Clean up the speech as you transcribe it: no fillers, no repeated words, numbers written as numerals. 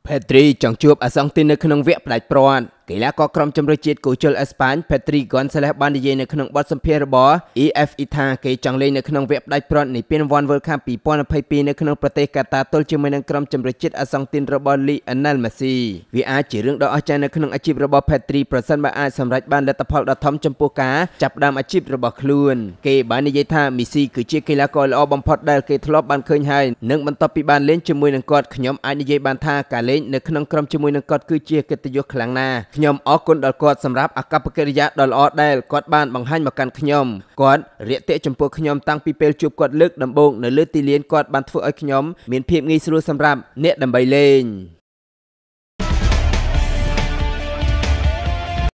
Pedri ចង់ជួបអាសង្ឃទីននៅក្នុងវគ្គផ្ដាច់ព្រាត់កីឡាករក្រុមជម្រើសជាតិគូជលអេស្ប៉ាញ Pedri បាននិយាយនៅក្នុងបទសម្ភាសន៍របស់ EFE ថាគេចង់លេងនៅក្នុងវគ្គផ្ដាច់ព្រាត់នៃពានរង្វាន់ World Cup 2022នៅក្នុងប្រទេសកាតាទល់ជាមួយនឹងក្រុមជម្រើសជាតិអាសង្ឃទីនរបស់ Lionel Messi វាអាចជារឿងដ៏អស្ចារ្យនៅក្នុងអាជីពរបស់ Pedri ប្រសិនបើអាចសម្រេចបានលទ្ធផលដ៏ធំចំពោះការចាប់ផ្ដើមអាជីពរបស់ខ្លួនគេបាននិយាយថា Messi គឺជាកីឡាករល្អបំផុតដែលគេធ្លាប់បានឃើញហើយនិងបន្ទាប់ពីបានលេងជាមួយនឹងគាត់ខ្ញុំអាចនិយាយបានថាការលេងនៅក្នុងក្រុមជាមួយនឹងគាត់គឺជាកិត្តិយសខ្លាំងណាស់ខ្ញុំអរគុណដល់គាត់សម្រាប់អាកប្បកិរិយាដ៏ល្អដែលគាត់បានបង្ហាញមកកាន់ខ្ញុំគាត់រាក់ទាក់ចំពោះខ្ញុំតាំងពីពេលជួបគាត់លើកដំបូងនៅលើទីលានគាត់បានធ្វើឲ្យខ្ញុំមានភាពងាយស្រួលសម្រាប់អ្នកដើម្បីលេង